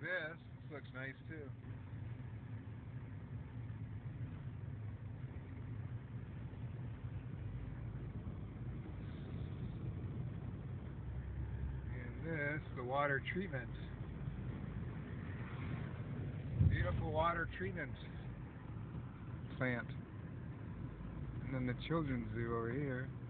This looks nice too. And this, the water treatment. Beautiful water treatment plant. And then the children's zoo over here.